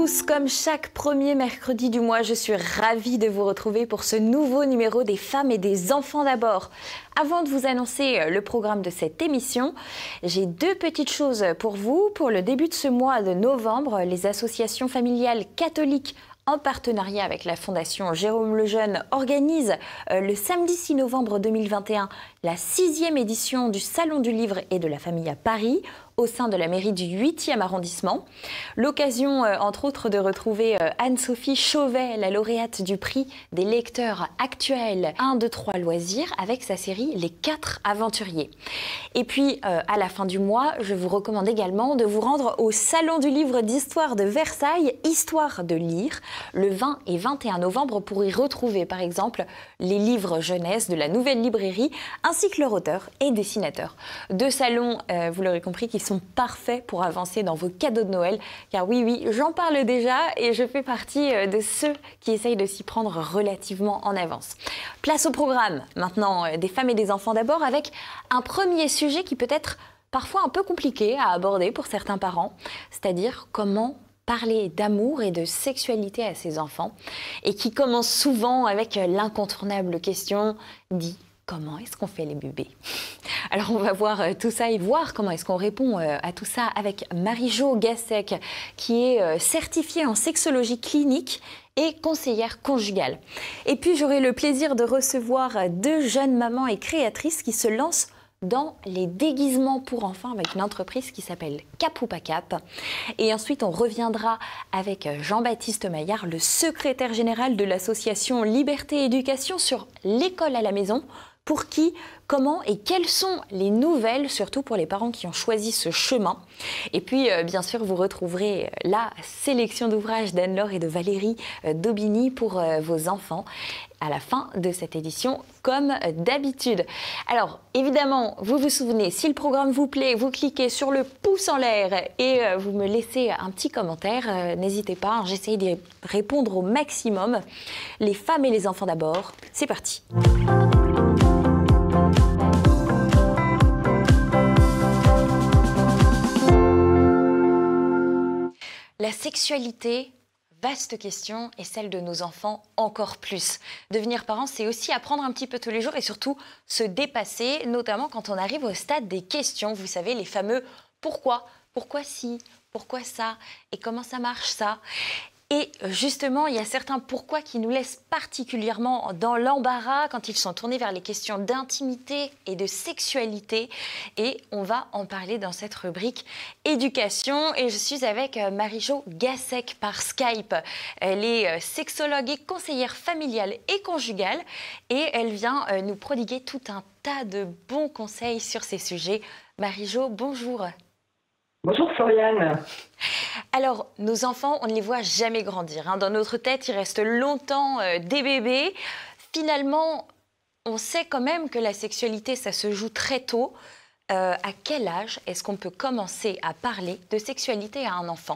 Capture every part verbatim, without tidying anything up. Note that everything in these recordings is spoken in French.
tous, comme chaque premier mercredi du mois, je suis ravie de vous retrouver pour ce nouveau numéro des femmes et des enfants d'abord. Avant de vous annoncer le programme de cette émission, j'ai deux petites choses pour vous. Pour le début de ce mois de novembre, les associations familiales catholiques en partenariat avec la Fondation Jérôme Lejeune, organise euh, le samedi six novembre deux mille vingt et un la sixième édition du Salon du Livre et de la Famille à Paris, au sein de la mairie du huitième arrondissement. L'occasion, euh, entre autres, de retrouver euh, Anne-Sophie Chauvet, la lauréate du prix des lecteurs actuels un, deux, trois loisirs, avec sa série Les Quatre Aventuriers. Et puis, euh, à la fin du mois, je vous recommande également de vous rendre au Salon du Livre d'Histoire de Versailles, Histoire de lire, le vingt et vingt et un novembre, pour y retrouver, par exemple, les livres jeunesse de la Nouvelle Librairie, ainsi que leur auteur et dessinateur. Deux salons, euh, vous l'aurez compris, qui sont parfaits pour avancer dans vos cadeaux de Noël. Car oui, oui, j'en parle déjà et je fais partie de ceux qui essayent de s'y prendre relativement en avance. Place au programme, maintenant, des femmes et des enfants d'abord, avec un premier sujet qui peut être parfois un peu compliqué à aborder pour certains parents, c'est-à-dire comment parler d'amour et de sexualité à ses enfants, et qui commence souvent avec l'incontournable question « Dis, comment est-ce qu'on fait les bébés ?» Alors on va voir tout ça et voir comment est-ce qu'on répond à tout ça avec Marie-Jo Gassec, qui est certifiée en sexologie clinique et conseillère conjugale. Et puis j'aurai le plaisir de recevoir deux jeunes mamans et créatrices qui se lancent dans les déguisements pour enfants avec une entreprise qui s'appelle Cap ou pas Cap. Et ensuite, on reviendra avec Jean-Baptiste Maillard, le secrétaire général de l'association Liberté Éducation, sur l'école à la maison. Pour qui, comment et quelles sont les nouvelles, surtout pour les parents qui ont choisi ce chemin. Et puis, euh, bien sûr, vous retrouverez la sélection d'ouvrages d'Anne-Laure et de Valérie euh, Daubigny pour euh, vos enfants à la fin de cette édition, comme d'habitude. Alors, évidemment, vous vous souvenez, si le programme vous plaît, vous cliquez sur le pouce en l'air et euh, vous me laissez un petit commentaire. Euh, n'hésitez pas, hein, j'essaye de répondre au maximum. Les femmes et les enfants d'abord, c'est parti. La sexualité, vaste question, et celle de nos enfants encore plus. Devenir parent, c'est aussi apprendre un petit peu tous les jours et surtout se dépasser, notamment quand on arrive au stade des questions. Vous savez, les fameux « pourquoi »,« pourquoi si »,« pourquoi ça » et « comment ça marche ça ». Et justement, il y a certains pourquoi qui nous laissent particulièrement dans l'embarras quand ils sont tournés vers les questions d'intimité et de sexualité. Et on va en parler dans cette rubrique éducation. Et je suis avec Marie-Jo Gassec par Skype. Elle est sexologue et conseillère familiale et conjugale. Et elle vient nous prodiguer tout un tas de bons conseils sur ces sujets. Marie-Jo, bonjour. Bonjour Floriane. Alors, nos enfants, on ne les voit jamais grandir. Hein. Dans notre tête, ils restent longtemps euh, des bébés. Finalement, on sait quand même que la sexualité, ça se joue très tôt. Euh, à quel âge est-ce qu'on peut commencer à parler de sexualité à un enfant ?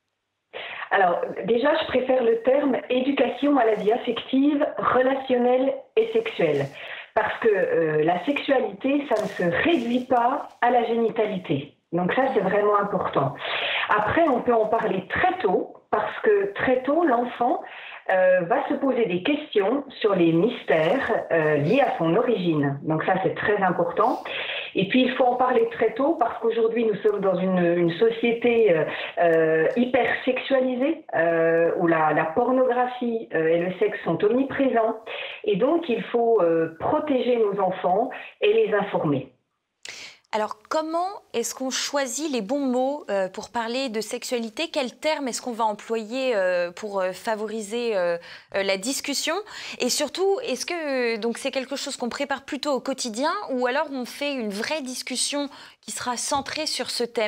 Alors, déjà, je préfère le terme éducation à la vie affective, relationnelle et sexuelle. Parce que euh, la sexualité, ça ne se réduit pas à la génitalité. Donc ça, c'est vraiment important. Après, on peut en parler très tôt, parce que très tôt, l'enfant euh, va se poser des questions sur les mystères euh, liés à son origine. Donc ça, c'est très important. Et puis, il faut en parler très tôt, parce qu'aujourd'hui, nous sommes dans une, une société euh, hyper sexualisée, euh, où la, la pornographie euh, et le sexe sont omniprésents. Et donc, il faut euh, protéger nos enfants et les informer. Alors, comment est-ce qu'on choisit les bons mots euh, pour parler de sexualité ? Quels termes est-ce qu'on va employer euh, pour euh, favoriser euh, euh, la discussion ? Et surtout, est-ce que donc c'est quelque chose qu'on prépare plutôt au quotidien ou alors on fait une vraie discussion qui sera centrée sur ce thème ?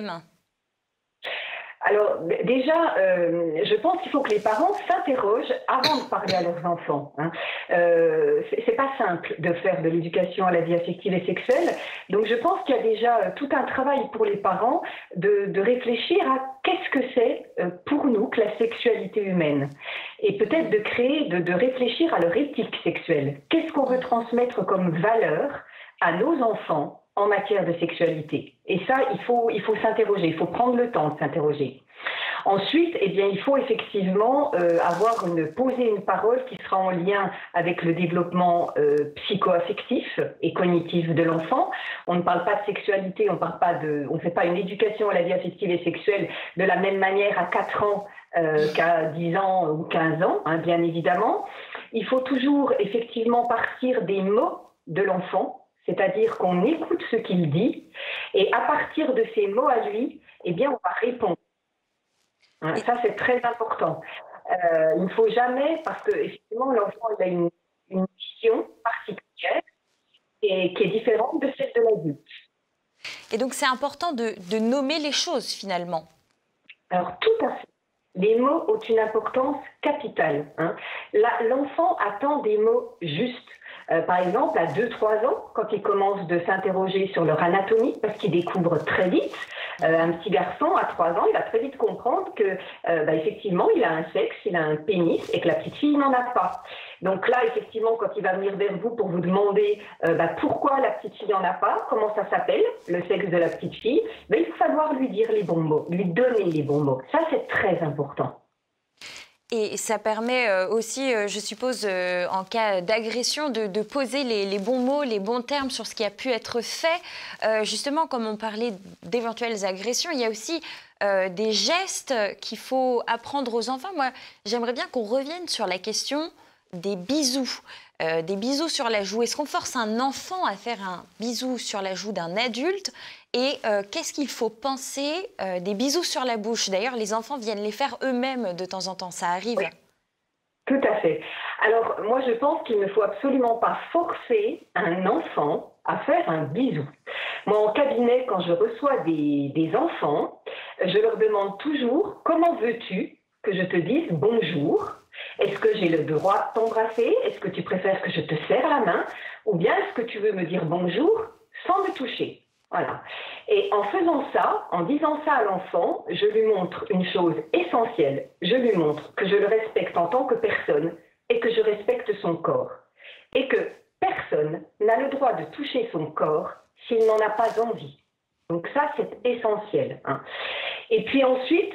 Alors déjà, euh, je pense qu'il faut que les parents s'interrogent avant de parler à leurs enfants. Hein. Euh, c'est pas simple de faire de l'éducation à la vie affective et sexuelle. Donc je pense qu'il y a déjà tout un travail pour les parents de, de réfléchir à qu'est-ce que c'est pour nous que la sexualité humaine. Et peut-être de créer, de, de réfléchir à leur éthique sexuelle. Qu'est-ce qu'on veut transmettre comme valeur à nos enfants en matière de sexualité. Et ça, il faut, il faut s'interroger, il faut prendre le temps de s'interroger. Ensuite, eh bien, il faut effectivement euh, avoir une, poser une parole qui sera en lien avec le développement euh, psycho-affectif et cognitif de l'enfant. On ne parle pas de sexualité, on parle pas de, on ne fait pas une éducation à la vie affective et sexuelle de la même manière à quatre ans euh, qu'à dix ans ou quinze ans, hein, bien évidemment. Il faut toujours effectivement partir des mots de l'enfant, c'est-à-dire qu'on écoute ce qu'il dit, et à partir de ces mots à lui, eh bien, on va répondre. Hein, ça, c'est très important. Euh, il ne faut jamais, parce que effectivement, l'enfant il a une, une vision particulière et qui est différente de celle de l'adulte. Et donc, c'est important de, de nommer les choses, finalement. Alors, tout à fait. Les mots ont une importance capitale. Hein. L'enfant attend des mots justes. Euh, par exemple, à deux trois ans, quand il commence de s'interroger sur leur anatomie, parce qu'il découvre très vite, euh, un petit garçon à trois ans, il va très vite comprendre que, euh, bah, effectivement, il a un sexe, il a un pénis, et que la petite fille n'en a pas. Donc là, effectivement, quand il va venir vers vous pour vous demander euh, bah, pourquoi la petite fille n'en a pas, comment ça s'appelle, le sexe de la petite fille, bah, il faut savoir lui dire les bons mots, lui donner les bons mots. Ça, c'est très important. Et ça permet aussi, je suppose, en cas d'agression, de, de poser les, les bons mots, les bons termes sur ce qui a pu être fait. Euh, justement, comme on parlait d'éventuelles agressions, il y a aussi euh, des gestes qu'il faut apprendre aux enfants. Moi, j'aimerais bien qu'on revienne sur la question des bisous. Euh, des bisous sur la joue. Est-ce qu'on force un enfant à faire un bisou sur la joue d'un adulte? Et euh, qu'est-ce qu'il faut penser euh, des bisous sur la bouche? D'ailleurs, les enfants viennent les faire eux-mêmes de temps en temps, ça arrive. Oui, tout à fait. Alors, moi, je pense qu'il ne faut absolument pas forcer un enfant à faire un bisou. Moi, en cabinet, quand je reçois des, des enfants, je leur demande toujours « Comment veux-tu que je te dise bonjour ? Est-ce que j'ai le droit de t'embrasser? Est-ce que tu préfères que je te serre la main? Ou bien est-ce que tu veux me dire bonjour sans me toucher ?» Voilà. Et en faisant ça, en disant ça à l'enfant, je lui montre une chose essentielle. Je lui montre que je le respecte en tant que personne et que je respecte son corps. Et que personne n'a le droit de toucher son corps s'il n'en a pas envie. Donc ça, c'est essentiel. Hein. Et puis ensuite,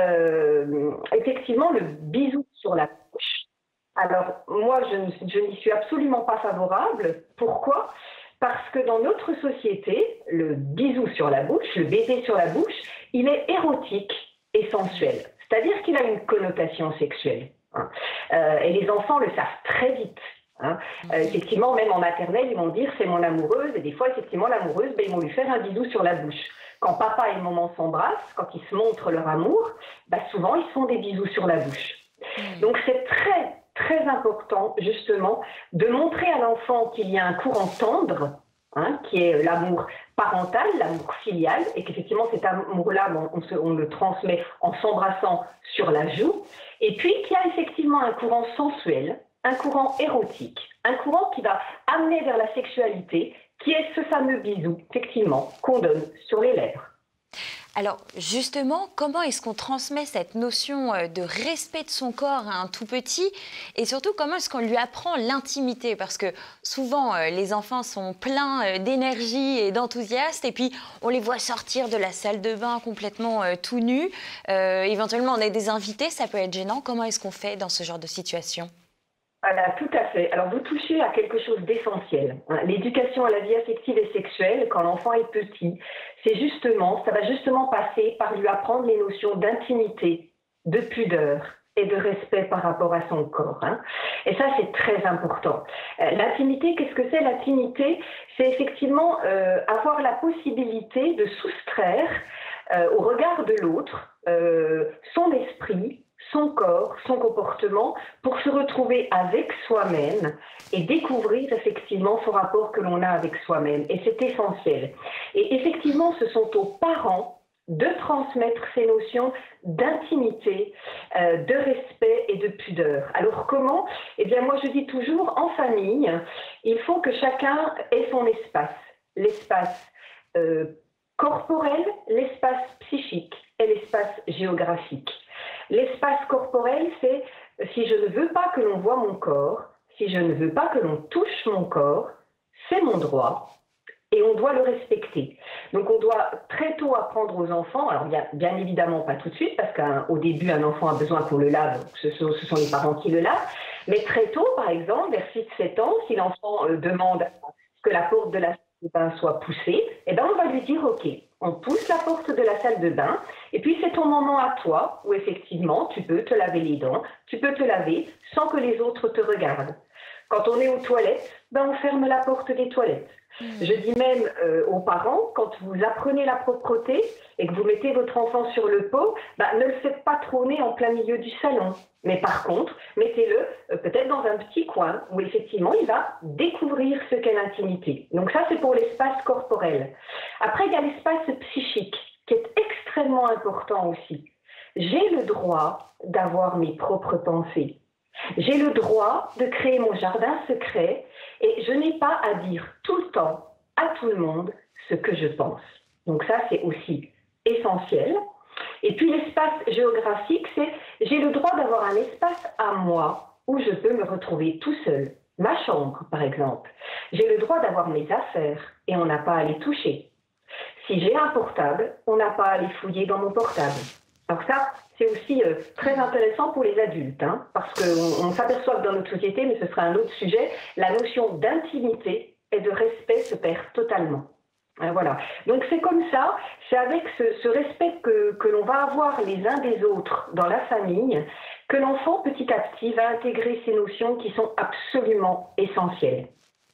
euh, effectivement, le bisou sur la bouche. Alors, moi, je, je n'y suis absolument pas favorable. Pourquoi ? Parce que dans notre société, le bisou sur la bouche, le baiser sur la bouche, il est érotique et sensuel. C'est-à-dire qu'il a une connotation sexuelle. Hein. Euh, et les enfants le savent très vite. Hein. Euh, effectivement, même en maternelle, ils vont dire « c'est mon amoureuse ». Et des fois, effectivement, l'amoureuse, ben, ils vont lui faire un bisou sur la bouche. Quand papa et maman s'embrassent, quand ils se montrent leur amour, ben, souvent, ils font des bisous sur la bouche. Donc, c'est très, très important, justement, de montrer à l'enfant qu'il y a un courant tendre, hein, qui est l'amour parental, l'amour filial, et qu'effectivement, cet amour-là, on, on, se, on le transmet en s'embrassant sur la joue, et puis qu'il y a effectivement un courant sensuel, un courant érotique, un courant qui va amener vers la sexualité, qui est ce fameux bisou, effectivement, qu'on donne sur les lèvres. Alors justement, comment est-ce qu'on transmet cette notion de respect de son corps à un tout petit? Et surtout, comment est-ce qu'on lui apprend l'intimité? Parce que souvent, les enfants sont pleins d'énergie et d'enthousiasme, et puis on les voit sortir de la salle de bain complètement tout nus. Euh, éventuellement, on a des invités, ça peut être gênant. Comment est-ce qu'on fait dans ce genre de situation? Voilà, tout à fait. Alors, vous touchez à quelque chose d'essentiel. Hein. L'éducation à la vie affective et sexuelle, quand l'enfant est petit, c'est justement, ça va justement passer par lui apprendre les notions d'intimité, de pudeur et de respect par rapport à son corps. Hein. Et ça, c'est très important. Euh, l'intimité, qu'est-ce que c'est? L'intimité, c'est effectivement euh, avoir la possibilité de soustraire euh, au regard de l'autre euh, son esprit, son corps, son comportement, pour se retrouver avec soi-même et découvrir effectivement ce rapport que l'on a avec soi-même. Et c'est essentiel. Et effectivement, ce sont aux parents de transmettre ces notions d'intimité, euh, de respect et de pudeur. Alors comment? Eh bien moi je dis toujours, en famille, il faut que chacun ait son espace. L'espace euh, corporel, l'espace psychique et l'espace géographique. L'espace corporel, c'est si je ne veux pas que l'on voit mon corps, si je ne veux pas que l'on touche mon corps, c'est mon droit. et on doit le respecter. Donc on doit très tôt apprendre aux enfants, alors bien, bien évidemment pas tout de suite, parce qu'au début un enfant a besoin qu'on le lave, ce sont, ce sont les parents qui le lavent, mais très tôt, par exemple, vers six sept ans, si l'enfant euh, demande que la porte de la salle de bain soit poussée, eh ben on va lui dire ok, on pousse la porte de la salle de bain, et puis c'est ton moment à toi, où effectivement tu peux te laver les dents, tu peux te laver sans que les autres te regardent. Quand on est aux toilettes, ben on ferme la porte des toilettes. Mmh. Je dis même euh, aux parents, quand vous apprenez la propreté et que vous mettez votre enfant sur le pot, ben, ne le faites pas trôner en plein milieu du salon. Mais par contre, mettez-le euh, peut-être dans un petit coin où effectivement il va découvrir ce qu'est l'intimité. Donc ça, c'est pour l'espace corporel. Après, il y a l'espace psychique qui est extrêmement important aussi. J'ai le droit d'avoir mes propres pensées. J'ai le droit de créer mon jardin secret et je n'ai pas à dire tout le temps à tout le monde ce que je pense. Donc ça, c'est aussi essentiel. Et puis l'espace géographique, c'est j'ai le droit d'avoir un espace à moi où je peux me retrouver tout seul. Ma chambre, par exemple. J'ai le droit d'avoir mes affaires et on n'a pas à les toucher. Si j'ai un portable, on n'a pas à les fouiller dans mon portable. Alors ça, c'est aussi euh, très intéressant pour les adultes, hein, parce qu'on on s'aperçoit que dans notre société, mais ce sera un autre sujet, la notion d'intimité et de respect se perd totalement. Euh, voilà. Donc c'est comme ça, c'est avec ce, ce respect que, que l'on va avoir les uns des autres dans la famille, que l'enfant petit à petit va intégrer ces notions qui sont absolument essentielles.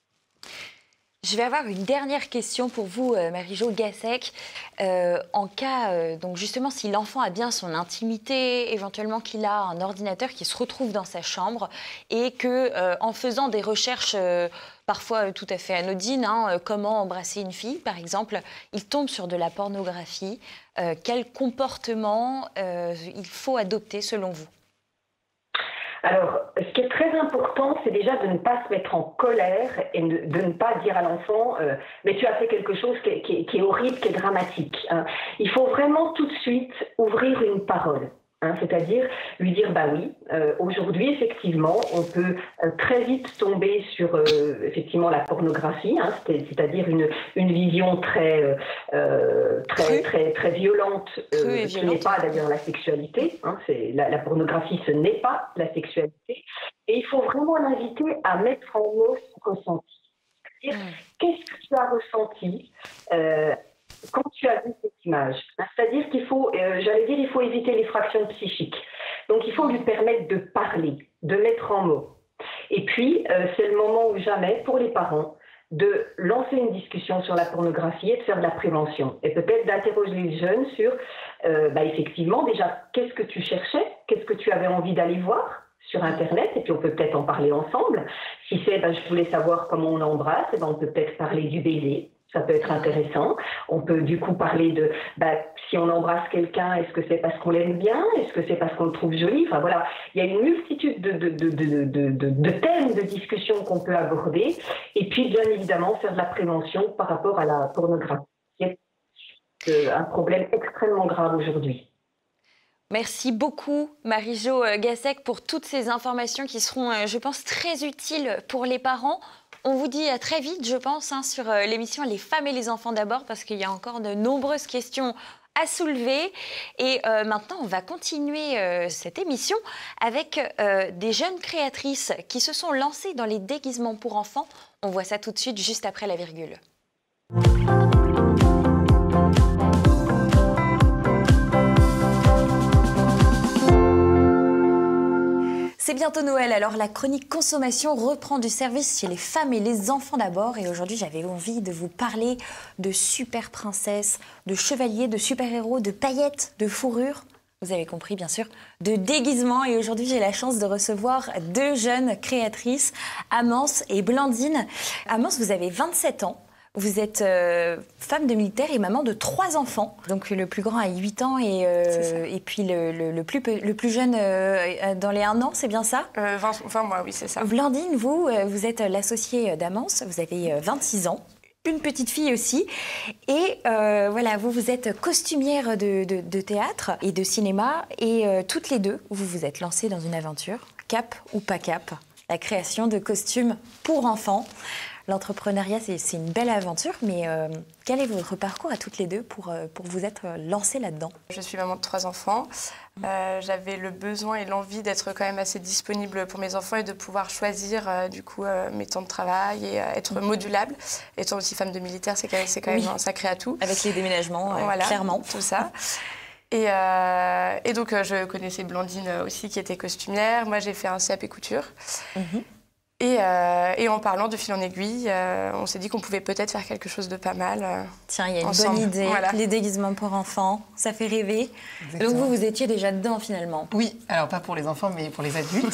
Je vais avoir une dernière question pour vous, euh, Marie-Jo Gassec. Euh, en cas, euh, donc justement, si l'enfant a bien son intimité, éventuellement qu'il a un ordinateur qui se retrouve dans sa chambre et que, euh, en faisant des recherches euh, parfois euh, tout à fait anodines, hein, euh, comment embrasser une fille, par exemple, il tombe sur de la pornographie. Euh, quel comportement euh, il faut adopter selon vous ? Alors, ce qui est très important, c'est déjà de ne pas se mettre en colère et de, de ne pas dire à l'enfant euh, « mais tu as fait quelque chose qui est, qui est, qui est horrible, qui est dramatique hein. ». Il faut vraiment tout de suite ouvrir une parole. Hein, c'est-à-dire lui dire bah oui, euh, aujourd'hui effectivement on peut euh, très vite tomber sur euh, effectivement la pornographie, hein, c'est-à-dire une, une vision très euh, très, très très violente, euh, qui n'est pas d'ailleurs la sexualité. Hein, c'est la, la pornographie, ce n'est pas la sexualité, et il faut vraiment l'inviter à mettre en mots son ressenti. C'est-à-dire mmh. qu'est-ce que tu as ressenti euh, quand tu as vu cette image. C'est-à-dire qu'il faut, euh, j'allais dire, il faut éviter les fractions psychiques. Donc il faut lui permettre de parler, de mettre en mots. Et puis, euh, c'est le moment ou jamais pour les parents de lancer une discussion sur la pornographie et de faire de la prévention. Et peut-être d'interroger les jeunes sur, euh, bah, effectivement, déjà, qu'est-ce que tu cherchais? Qu'est-ce que tu avais envie d'aller voir sur Internet? Et puis on peut peut-être en parler ensemble. Si c'est, bah, je voulais savoir comment on embrasse, et ben, on peut peut-être parler du baiser. Ça peut être intéressant. On peut du coup parler de bah, si on embrasse quelqu'un, est-ce que c'est parce qu'on l'aime bien? Est-ce que c'est parce qu'on le trouve joli? Enfin voilà, il y a une multitude de, de, de, de, de, de, de thèmes de discussion qu'on peut aborder. Et puis bien évidemment faire de la prévention par rapport à la pornographie. C'est un problème extrêmement grave aujourd'hui. Merci beaucoup, Marie-Jo Gassec, pour toutes ces informations qui seront, je pense, très utiles pour les parents. On vous dit à très vite, je pense, hein, sur l'émission Les femmes et les enfants d'abord, parce qu'il y a encore de nombreuses questions à soulever. Et euh, maintenant, on va continuer euh, cette émission avec euh, des jeunes créatrices qui se sont lancées dans les déguisements pour enfants. On voit ça tout de suite, juste après la virgule. C'est bientôt Noël, alors la chronique consommation reprend du service chez les femmes et les enfants d'abord. Et aujourd'hui, j'avais envie de vous parler de super princesses, de chevaliers, de super-héros, de paillettes, de fourrures. Vous avez compris, bien sûr, de déguisements. Et aujourd'hui, j'ai la chance de recevoir deux jeunes créatrices, Amance et Blandine. Amance, vous avez vingt-sept ans. Vous êtes euh, femme de militaire et maman de trois enfants. Donc le plus grand a huit ans et, euh, et puis le, le, le, plus, le plus jeune euh, dans les un an, c'est bien ça? euh, vingt, vingt mois, oui, c'est ça. Blandine, vous, vous êtes l'associée d'Amance, vous avez vingt-six ans. Une petite fille aussi. Et euh, voilà, vous, vous êtes costumière de, de, de théâtre et de cinéma. Et euh, toutes les deux, vous vous êtes lancées dans une aventure, cap ou pas cap, la création de costumes pour enfants. L'entrepreneuriat, c'est une belle aventure, mais euh, quel est votre parcours à toutes les deux pour, euh, pour vous être lancées là-dedans? Je suis maman de trois enfants. Euh, J'avais le besoin et l'envie d'être quand même assez disponible pour mes enfants et de pouvoir choisir euh, du coup euh, mes temps de travail et euh, être modulable. Étant aussi femme de militaire, c'est quand même, quand même oui. un sacré atout. Avec les déménagements, euh, voilà, clairement. Tout ça. Et, euh, et donc, euh, je connaissais Blandine aussi, qui était costumière. Moi, j'ai fait un C A P couture. Mm-hmm. Et, euh, et en parlant de fil en aiguille, euh, on s'est dit qu'on pouvait peut-être faire quelque chose de pas mal. Euh, Tiens, il y a une ensemble. bonne idée. Voilà. Les déguisements pour enfants, ça fait rêver. Exactement. Donc, vous, vous étiez déjà dedans, finalement. Oui, alors pas pour les enfants, mais pour les adultes.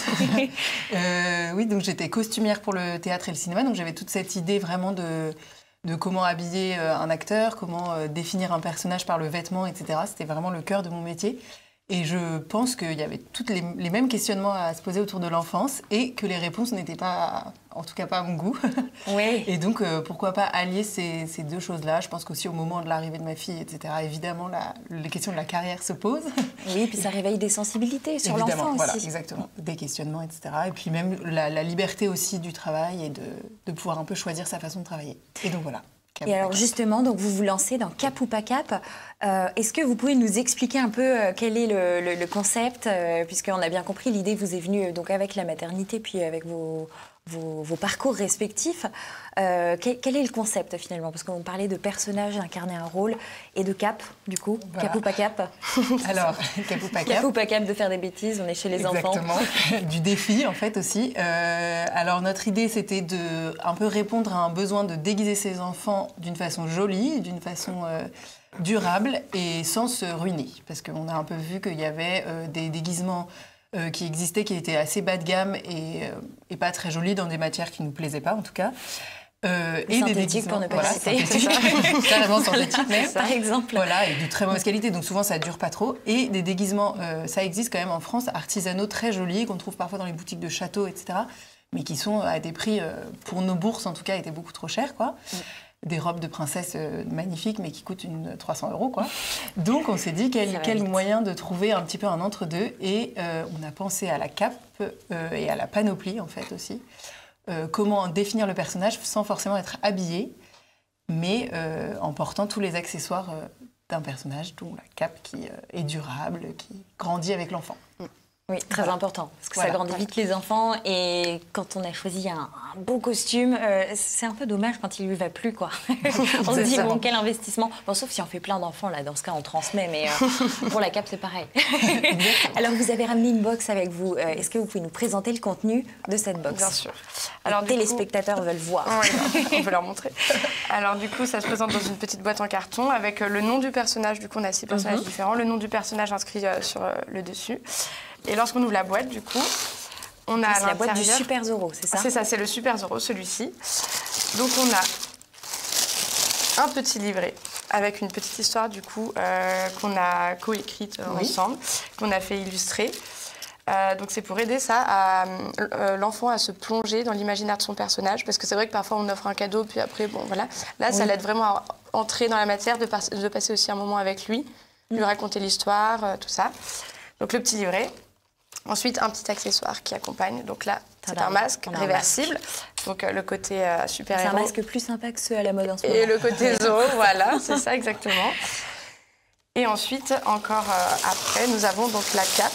euh, oui, donc j'étais costumière pour le théâtre et le cinéma. Donc, j'avais toute cette idée vraiment de... de comment habiller un acteur, comment définir un personnage par le vêtement, et cetera. C'était vraiment le cœur de mon métier. Et je pense qu'il y avait tous les, les mêmes questionnements à se poser autour de l'enfance et que les réponses n'étaient pas, en tout cas pas à mon goût. Oui. Et donc, euh, pourquoi pas allier ces, ces deux choses-là. Je pense qu'aussi au moment de l'arrivée de ma fille, et cetera, évidemment, la, les questions de la carrière se posent. Oui, puis ça réveille des sensibilités sur l'enfant aussi. Voilà, exactement. Des questionnements, et cetera. Et puis même la, la liberté aussi du travail et de, de pouvoir un peu choisir sa façon de travailler. Et donc voilà. Et alors justement, donc vous vous lancez dans Cap ou pas Cap. Euh, Est-ce que vous pouvez nous expliquer un peu euh, quel est le, le, le concept euh, puisqu'on a bien compris, l'idée vous est venue euh, donc avec la maternité puis avec vos, vos, vos parcours respectifs. Euh, quel, quel est le concept finalement? Parce qu'on parlait de personnages incarner un rôle et de cap, du coup. Voilà. Cap ou pas cap? Alors, cap ou pas cap. Cap ou pas cap de faire des bêtises, on est chez les Exactement. enfants. Exactement, du défi en fait aussi. Euh, alors notre idée c'était de un peu répondre à un besoin de déguiser ses enfants d'une façon jolie, d'une façon euh, durable et sans se ruiner. Parce qu'on a un peu vu qu'il y avait euh, des déguisements euh, qui existaient, qui étaient assez bas de gamme et, euh, et pas très jolis dans des matières qui ne nous plaisaient pas en tout cas. Euh, et des déguisements pour ne pas voilà, citer. Carrément synthétique même. Par exemple. Voilà, et de très mauvaise qualité, donc souvent ça dure pas trop. Et des déguisements, euh, ça existe quand même en France, artisanaux très jolis, qu'on trouve parfois dans les boutiques de châteaux, et cetera. Mais qui sont à des prix, euh, pour nos bourses en tout cas, étaient beaucoup trop chers, quoi. Mm. Des robes de princesse euh, magnifiques, mais qui coûtent une trois cents euros, quoi. Donc on s'est dit quel, quel moyen de trouver un petit peu un entre-deux. Et euh, on a pensé à la cape euh, et à la panoplie, en fait, aussi. Euh, comment définir le personnage sans forcément être habillé, mais euh, en portant tous les accessoires euh, d'un personnage, dont la cape qui euh, est durable, qui grandit avec l'enfant. Oui, très voilà. important, parce que voilà. ça grandit vite les enfants, et quand on a choisi un, un beau costume, euh, c'est un peu dommage quand il lui va plus, quoi. On se dit, bon, quel investissement. Bon, sauf si on fait plein d'enfants, là, dans ce cas, on transmet, mais euh, pour la cape, c'est pareil. Alors, vous avez ramené une box avec vous. Euh, Est-ce que vous pouvez nous présenter le contenu de cette box? Bien sûr. Alors, les téléspectateurs coup... veulent voir. Oui, on peut leur montrer. Alors, du coup, ça se présente dans une petite boîte en carton avec le nom du personnage. Du coup, on a six personnages mm-hmm. différents. Le nom du personnage inscrit euh, sur euh, le dessus. Et lorsqu'on ouvre la boîte, du coup, on a à l'intérieur... C'est la boîte du Super Zorro, c'est ça? C'est ça, c'est le Super Zorro, celui-ci. Donc on a un petit livret avec une petite histoire, du coup, euh, qu'on a coécrite oui. ensemble, qu'on a fait illustrer. Euh, donc c'est pour aider ça à euh, l'enfant à se plonger dans l'imaginaire de son personnage, parce que c'est vrai que parfois on offre un cadeau, puis après, bon voilà. Là, oui. ça l'aide vraiment à entrer dans la matière, de, par- de passer aussi un moment avec lui, lui raconter l'histoire, euh, tout ça. Donc le petit livret. Ensuite, un petit accessoire qui accompagne. Donc là, c'est un masque réversible. Masque. Donc euh, le côté euh, super-héros. C'est un masque plus sympa que ceux à la mode en ce moment. Et le côté Zorro, voilà, c'est ça exactement. Et ensuite, encore euh, après, nous avons donc la cape.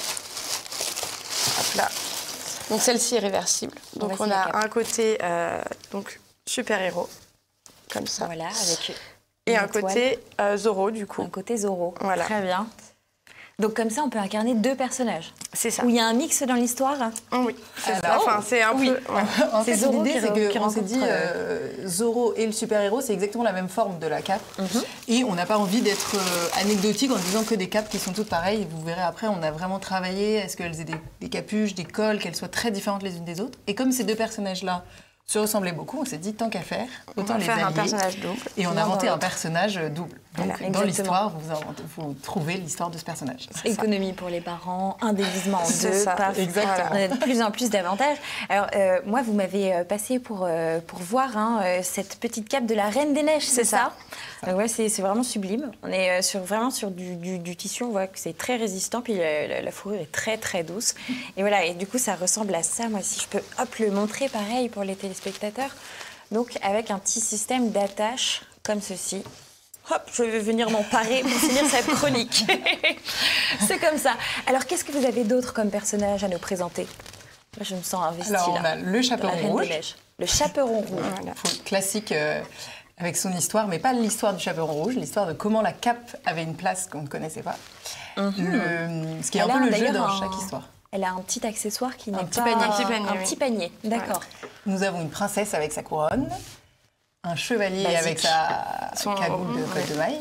Hop là. Donc celle-ci est réversible. Donc on, on a un côté euh, donc super-héros, comme ça. Voilà, avec et un étoile. Côté euh, Zorro, du coup. Un côté Zorro. Voilà. Très bien. Donc comme ça, on peut incarner deux personnages. C'est ça. Où il y a un mix dans l'histoire. Oui, c'est ça. Enfin, c'est un oui. peu... Ouais. En fait, l'idée, c'est qu'on s'est dit, euh, Zorro et le super-héros, c'est exactement la même forme de la cape. Mm-hmm. Et on n'a pas envie d'être euh, anecdotique en disant que des capes qui sont toutes pareilles. Vous verrez après, on a vraiment travaillé à ce qu'elles aient des, des capuches, des cols, qu'elles soient très différentes les unes des autres. Et comme ces deux personnages-là se ressemblaient beaucoup, on s'est dit, tant qu'à faire, autant les allier. Un personnage double. Et on a inventé un personnage double. Donc, voilà, dans l'histoire, vous, vous trouvez l'histoire de ce personnage. Économie pour les parents, un déguisement en deux, paf, exactement. On a de plus en plus d'avantages. Alors, euh, moi, vous m'avez passé pour, euh, pour voir hein, cette petite cape de la Reine des Neiges, c'est ça, ça euh, ouais, c'est vraiment sublime. On est sur, vraiment sur du, du, du tissu, on voit que c'est très résistant, puis la, la, la fourrure est très, très douce. Et voilà, et du coup, ça ressemble à ça. Moi, si je peux hop, le montrer, pareil, pour les téléspectateurs. donc avec un petit système d'attache comme ceci. Hop, je vais venir m'emparer pour finir cette chronique. C'est comme ça. Alors, qu'est-ce que vous avez d'autre comme personnage à nous présenter? Moi, je me sens investie Alors, on là. a le chaperon rouge. Le chaperon rouge. Voilà. Classique euh, avec son histoire, mais pas l'histoire du chaperon rouge, l'histoire de comment la cape avait une place qu'on ne connaissait pas. Mm-hmm. le, ce qui est Elle un peu le jeu dans un... chaque histoire. Elle a un petit accessoire qui n'est pas... Petit panier, petit panier, un oui. petit panier, d'accord. Ouais. Nous avons une princesse avec sa couronne, un chevalier Basique. avec sa Son... cagoule de cotte ouais. de maille.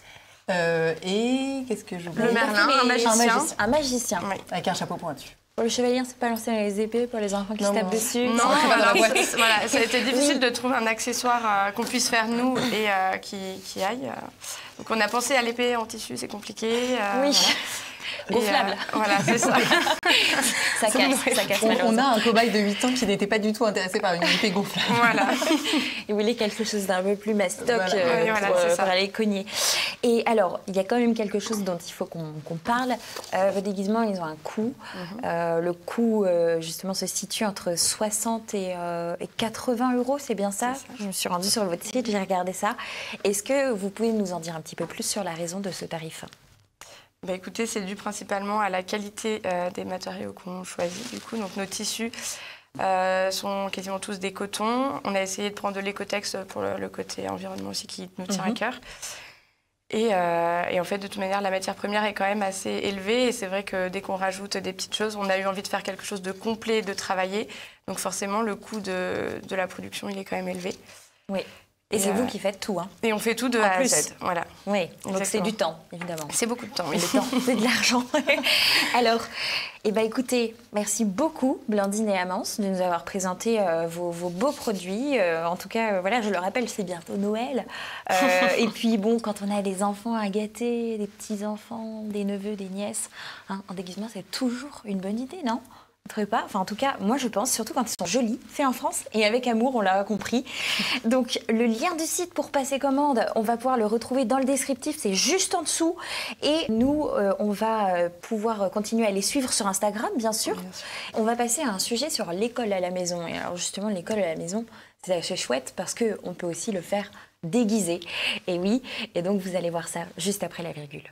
Euh, et qu'est-ce que j'oublie? Le Merlin, un magicien. Un magicien. Un magicien. Oui. Avec un chapeau pointu. Pour le chevalier, c'est pas lancé dans les épées pour les enfants qui non, se tapent dessus. Non, alors, voilà, ça a été difficile oui. de trouver un accessoire euh, qu'on puisse faire nous et euh, qui, qui aille. Euh. Donc on a pensé à l'épée en tissu, c'est compliqué. Euh, oui. Voilà. Gonflable. Euh, voilà, c'est ça. ça casse, ça casse on, on a un cobaye de huit ans qui n'était pas du tout intéressé par une épée gonflable. Voilà. Il voulait quelque chose d'un peu plus mastoc voilà. euh, oui, voilà, pour, euh, pour aller cogner. Et alors, il y a quand même quelque chose dont il faut qu'on qu'on parle. Euh, vos déguisements, ils ont un coût. Mm-hmm. euh, le coût, euh, justement, se situe entre soixante et, euh, et quatre-vingts euros, c'est bien ça, ça Je me suis rendue sur votre site, j'ai regardé ça. Est-ce que vous pouvez nous en dire un petit peu plus sur la raison de ce tarif ? Bah écoutez, c'est dû principalement à la qualité euh, des matériaux qu'on choisit. Du coup, donc nos tissus euh, sont quasiment tous des cotons. On a essayé de prendre de l'écotex pour le, le côté environnement aussi qui nous tient mm-hmm. à cœur. Et, euh, et en fait, de toute manière, la matière première est quand même assez élevée. Et c'est vrai que dès qu'on rajoute des petites choses, on a eu envie de faire quelque chose de complet, de travailler. Donc forcément, le coût de, de la production, il est quand même élevé. Oui. Et, et c'est euh... vous qui faites tout, hein. Et on fait tout de en A plus. à Z, voilà. Oui, Exactement. Donc c'est du temps, évidemment. C'est beaucoup de temps, oui. Le temps, c'est de l'argent. Alors, eh ben, écoutez, merci beaucoup, Blandine et Amance, de nous avoir présenté euh, vos, vos beaux produits. Euh, en tout cas, euh, voilà, je le rappelle, c'est bientôt Noël. Euh, et puis, bon, quand on a des enfants à gâter, des petits-enfants, des neveux, des nièces, hein, en déguisement, c'est toujours une bonne idée, non ? Vous trouvez pas ? Enfin, en tout cas, moi, je pense, surtout quand ils sont jolis, faits en France et avec amour, on l'a compris. Donc, le lien du site pour passer commande, on va pouvoir le retrouver dans le descriptif, c'est juste en dessous. Et nous, euh, on va pouvoir continuer à les suivre sur Instagram, bien sûr. bien sûr. On va passer à un sujet sur l'école à la maison. Et alors, justement, l'école à la maison, c'est assez chouette parce qu'on peut aussi le faire déguisé. Et oui, et donc, vous allez voir ça juste après la virgule.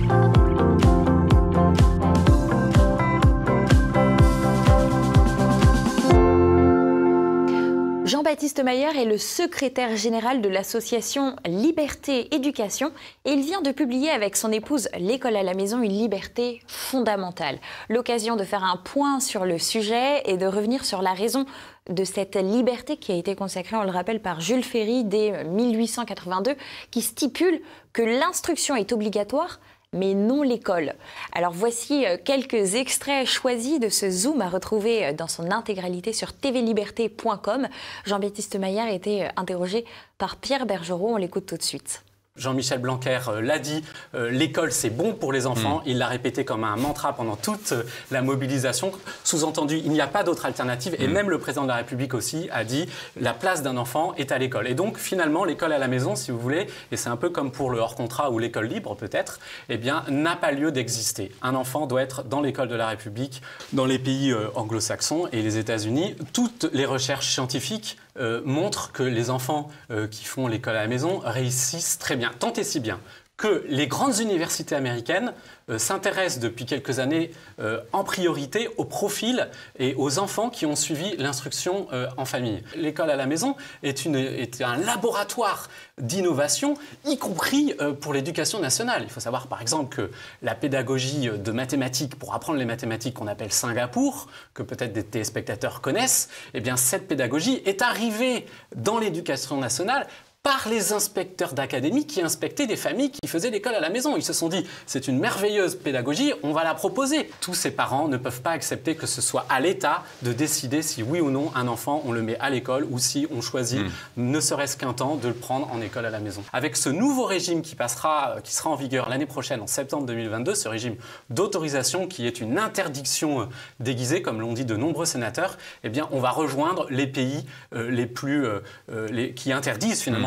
Jean-Baptiste Maillard est le secrétaire général de l'association Liberté Éducation et il vient de publier avec son épouse L'école à la maison, une liberté fondamentale. L'occasion de faire un point sur le sujet et de revenir sur la raison de cette liberté qui a été consacrée, on le rappelle, par Jules Ferry dès mille huit cent quatre-vingt-deux, qui stipule que l'instruction est obligatoire mais non l'école. Alors voici quelques extraits choisis de ce Zoom à retrouver dans son intégralité sur t v liberté point com. Jean-Baptiste Maillard a été interrogé par Pierre Bergerot, on l'écoute tout de suite. Jean-Michel Blanquer euh, l'a dit, euh, l'école c'est bon pour les enfants. Mmh. Il l'a répété comme un mantra pendant toute euh, la mobilisation. Sous-entendu, il n'y a pas d'autre alternative. Mmh. Et même le président de la République aussi a dit la place d'un enfant est à l'école. Et donc finalement, l'école à la maison, si vous voulez, et c'est un peu comme pour le hors-contrat ou l'école libre peut-être, eh bien, n'a pas lieu d'exister. Un enfant doit être dans l'école de la République, dans les pays euh, anglo-saxons et les États-Unis. Toutes les recherches scientifiques euh, montrent que les enfants euh, qui font l'école à la maison réussissent très bien. Tant et si bien que les grandes universités américaines euh, s'intéressent depuis quelques années euh, en priorité aux profils et aux enfants qui ont suivi l'instruction euh, en famille. L'école à la maison est, une, est un laboratoire d'innovation, y compris euh, pour l'éducation nationale. Il faut savoir par exemple que la pédagogie de mathématiques, pour apprendre les mathématiques qu'on appelle Singapour, que peut-être des téléspectateurs connaissent, eh bien cette pédagogie est arrivée dans l'éducation nationale par les inspecteurs d'académie qui inspectaient des familles qui faisaient l'école à la maison. Ils se sont dit, c'est une merveilleuse pédagogie, on va la proposer. Tous ces parents ne peuvent pas accepter que ce soit à l'État de décider si oui ou non un enfant, on le met à l'école ou si on choisit, mmh. ne serait-ce qu'un temps, de le prendre en école à la maison. Avec ce nouveau régime qui passera, qui sera en vigueur l'année prochaine, en septembre deux mille vingt-deux, ce régime d'autorisation qui est une interdiction déguisée, comme l'ont dit de nombreux sénateurs, eh bien, on va rejoindre les pays euh, les plus, euh, les, qui interdisent finalement mmh.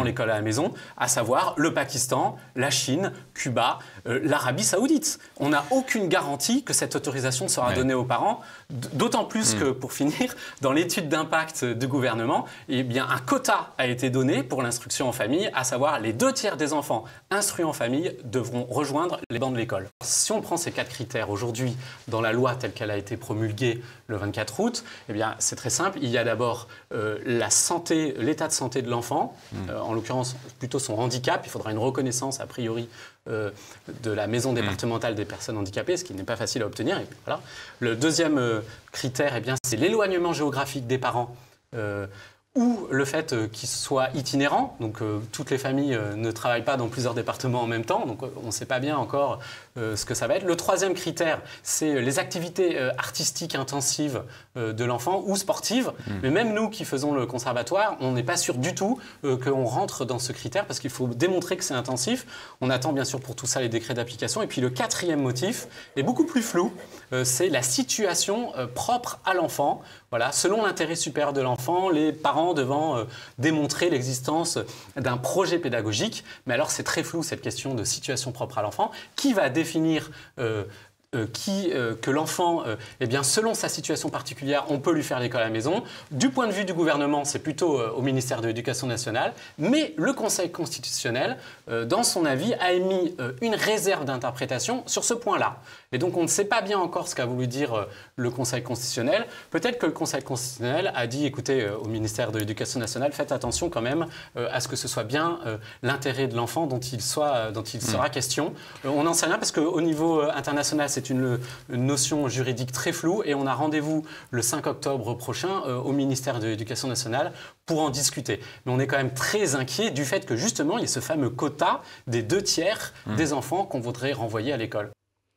l'école à la maison, à savoir le Pakistan, la Chine, Cuba, euh, l'Arabie Saoudite. On n'a aucune garantie que cette autorisation sera ouais. donnée aux parents, d'autant plus mmh. que, pour finir, dans l'étude d'impact du gouvernement, eh bien, un quota a été donné pour l'instruction en famille, à savoir les deux tiers des enfants instruits en famille devront rejoindre les bancs de l'école. Si on prend ces quatre critères aujourd'hui dans la loi telle qu'elle a été promulguée le vingt-quatre août, eh bien, c'est très simple. Il y a d'abord euh, la santé, l'état de santé de l'enfant, mmh. euh, en l'occurrence plutôt son handicap. Il faudra une reconnaissance a priori euh, de la maison départementale des personnes handicapées, ce qui n'est pas facile à obtenir. Et puis, voilà. Le deuxième euh, critère, eh bien, c'est l'éloignement géographique des parents. Euh, ou le fait euh, qu'ils soient itinérants, donc euh, toutes les familles euh, ne travaillent pas dans plusieurs départements en même temps, donc euh, on ne sait pas bien encore euh, ce que ça va être. Le troisième critère, c'est les activités euh, artistiques intensives euh, de l'enfant ou sportives, mmh. mais même nous qui faisons le conservatoire, on n'est pas sûr du tout euh, qu'on rentre dans ce critère parce qu'il faut démontrer que c'est intensif. On attend bien sûr pour tout ça les décrets d'application. Et puis le quatrième motif est beaucoup plus flou, euh, c'est la situation euh, propre à l'enfant. Voilà, selon l'intérêt supérieur de l'enfant, les parents devant euh, démontrer l'existence d'un projet pédagogique. Mais alors, c'est très flou, cette question de situation propre à l'enfant. Qui va définir euh, euh, qui, euh, que l'enfant, euh, eh bien, selon sa situation particulière, on peut lui faire l'école à la maison? Du point de vue du gouvernement, c'est plutôt euh, au ministère de l'Éducation nationale. Mais le Conseil constitutionnel, euh, dans son avis, a émis euh, une réserve d'interprétation sur ce point-là. Et donc, on ne sait pas bien encore ce qu'a voulu dire euh, le Conseil constitutionnel. Peut-être que le Conseil constitutionnel a dit, écoutez, euh, au ministère de l'Éducation nationale, faites attention quand même euh, à ce que ce soit bien euh, l'intérêt de l'enfant dont il, soit, euh, dont il mmh. sera question. Euh, on n'en sait rien parce qu'au niveau euh, international, c'est une, une notion juridique très floue et on a rendez-vous le cinq octobre prochain euh, au ministère de l'Éducation nationale pour en discuter. Mais on est quand même très inquiet du fait que justement, il y ait ce fameux quota des deux tiers mmh. des enfants qu'on voudrait renvoyer à l'école.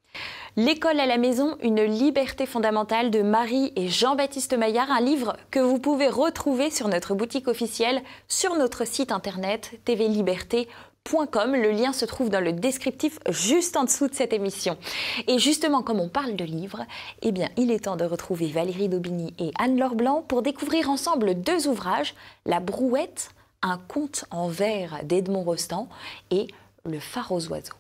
L'école à la maison, une liberté fondamentale de Marie et Jean-Baptiste Maillard, un livre que vous pouvez retrouver sur notre boutique officielle, sur notre site internet t v liberté point com. Le lien se trouve dans le descriptif juste en dessous de cette émission. Et justement, comme on parle de livres, eh bien, il est temps de retrouver Valérie Daubigny et Anne-Laure Blanc pour découvrir ensemble deux ouvrages, La Brouette, un conte en vers d'Edmond Rostand et Le phare aux oiseaux.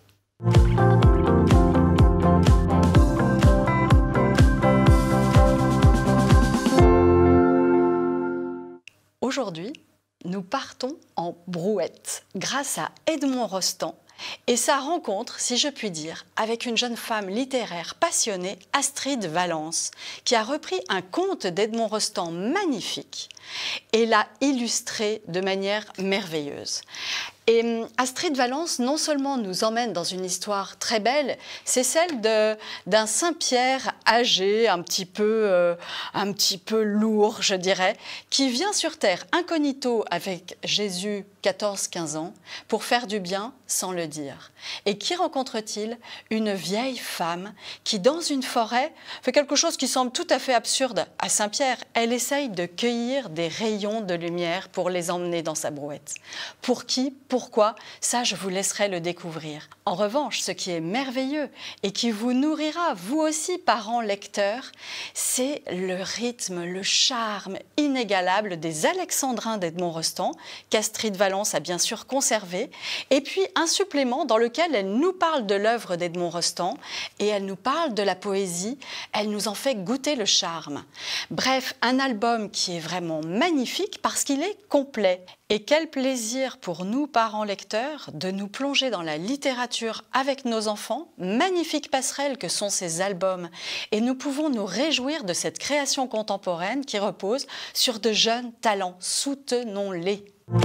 Aujourd'hui, nous partons en brouette grâce à Edmond Rostand et sa rencontre, si je puis dire, avec une jeune femme littéraire passionnée, Astrid Valence, qui a repris un conte d'Edmond Rostand magnifique et l'a illustré de manière merveilleuse. Et Astrid Valence, non seulement nous emmène dans une histoire très belle, c'est celle d'un Saint-Pierre âgé, un petit, peu, euh, un petit peu lourd, je dirais, qui vient sur Terre incognito avec Jésus, quatorze quinze ans, pour faire du bien sans le dire. Et qui rencontre-t-il? Une vieille femme qui, dans une forêt, fait quelque chose qui semble tout à fait absurde à Saint-Pierre. Elle essaye de cueillir des rayons de lumière pour les emmener dans sa brouette. Pour qui? Pourquoi? Ça, je vous laisserai le découvrir. En revanche, ce qui est merveilleux et qui vous nourrira, vous aussi, parents lecteurs, c'est le rythme, le charme inégalable des Alexandrins d'Edmond Rostand, qu'Astrid Valence a bien sûr conservé, et puis un supplément dans lequel elle nous parle de l'œuvre d'Edmond Rostand et elle nous parle de la poésie, elle nous en fait goûter le charme. Bref, un album qui est vraiment magnifique parce qu'il est complet. Et quel plaisir pour nous, parents lecteurs, de nous plonger dans la littérature avec nos enfants, magnifique passerelle que sont ces albums. Et nous pouvons nous réjouir de cette création contemporaine qui repose sur de jeunes talents. Soutenons-les.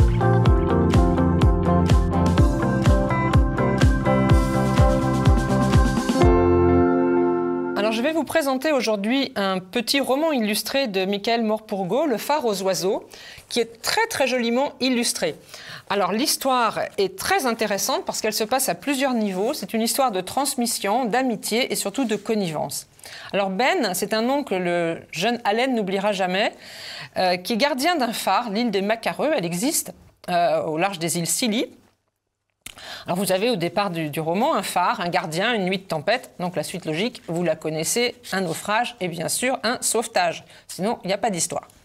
Alors, je vais vous présenter aujourd'hui un petit roman illustré de Michael Morpurgo, Le phare aux oiseaux, qui est très très joliment illustré. Alors, l'histoire est très intéressante parce qu'elle se passe à plusieurs niveaux. C'est une histoire de transmission, d'amitié et surtout de connivence. Alors Ben, c'est un nom que le jeune Allen n'oubliera jamais, euh, qui est gardien d'un phare, l'île des Macareux. Elle existe euh, au large des îles Scilly. Alors vous avez au départ du, du roman un phare, un gardien, une nuit de tempête. Donc la suite logique, vous la connaissez, un naufrage et bien sûr un sauvetage. Sinon, il n'y a pas d'histoire.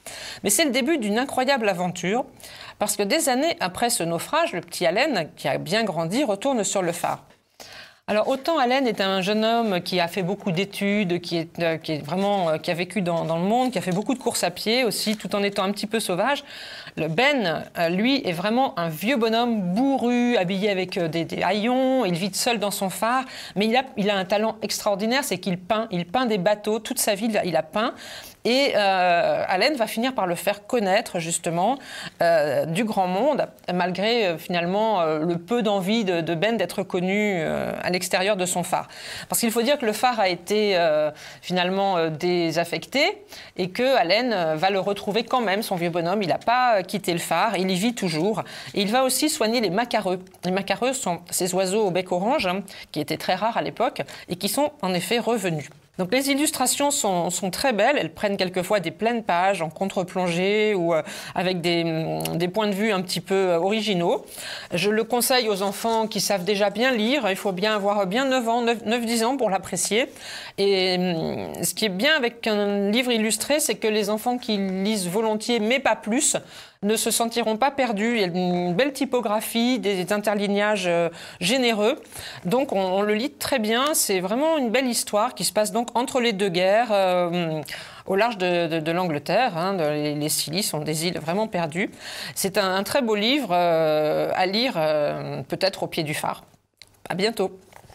Mais c'est le début d'une incroyable aventure, parce que des années après ce naufrage, le petit Allen, qui a bien grandi, retourne sur le phare. Alors autant Allen est un jeune homme qui a fait beaucoup d'études, qui, est, euh, qui, est vraiment, euh, qui a vécu dans, dans le monde, qui a fait beaucoup de courses à pied aussi, tout en étant un petit peu sauvage. Le Ben, euh, lui, est vraiment un vieux bonhomme bourru, habillé avec euh, des, des haillons, il vit seul dans son phare, mais il a, il a un talent extraordinaire, c'est qu'il peint, il peint des bateaux, toute sa vie il a peint. Et euh, Allen va finir par le faire connaître, justement, euh, du grand monde, malgré, euh, finalement, euh, le peu d'envie de, de Ben d'être connu euh, à l'extérieur de son phare. Parce qu'il faut dire que le phare a été, euh, finalement, euh, désaffecté et que Allen euh, va le retrouver quand même, son vieux bonhomme. Il n'a pas quitté le phare, il y vit toujours. Et il va aussi soigner les macareux. Les macareux sont ces oiseaux au bec orange, hein, qui étaient très rares à l'époque, et qui sont, en effet, revenus. Donc les illustrations sont, sont très belles, elles prennent quelquefois des pleines pages en contre-plongée ou euh, avec des, des points de vue un petit peu originaux. Je le conseille aux enfants qui savent déjà bien lire, il faut bien avoir bien neuf ans, neuf dix ans pour l'apprécier. Et euh, ce qui est bien avec un livre illustré, c'est que les enfants qui lisent volontiers, mais pas plus, ne se sentiront pas perdus. Il y a une belle typographie, des interlignages euh, généreux. Donc on, on le lit très bien. C'est vraiment une belle histoire qui se passe donc entre les deux guerres, euh, au large de, de, de l'Angleterre. Hein, de, les, les Scilly sont des îles vraiment perdues. C'est un, un très beau livre euh, à lire, euh, peut-être au pied du phare. À bientôt.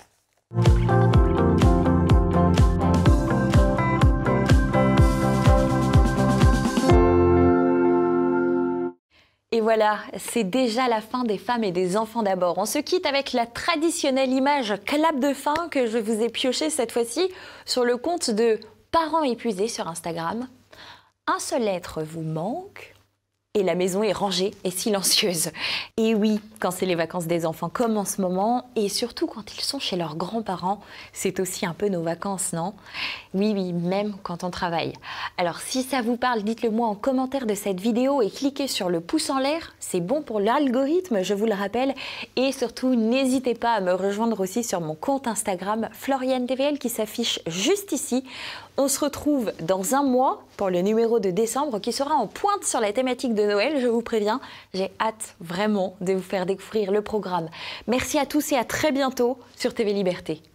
Et voilà, c'est déjà la fin des femmes et des enfants d'abord. On se quitte avec la traditionnelle image clap de fin que je vous ai piochée cette fois-ci sur le compte de Parents épuisés sur Instagram. Un seul être vous manque et la maison est rangée et silencieuse. Et oui, quand c'est les vacances des enfants comme en ce moment, et surtout quand ils sont chez leurs grands-parents, c'est aussi un peu nos vacances, non? Oui, oui, même quand on travaille. Alors si ça vous parle, dites-le moi en commentaire de cette vidéo et cliquez sur le pouce en l'air, c'est bon pour l'algorithme, je vous le rappelle. Et surtout, n'hésitez pas à me rejoindre aussi sur mon compte Instagram Floriane T V L qui s'affiche juste ici. On se retrouve dans un mois pour le numéro de décembre qui sera en pointe sur la thématique de Noël, je vous préviens. J'ai hâte vraiment de vous faire découvrir le programme. Merci à tous et à très bientôt sur T V Liberté.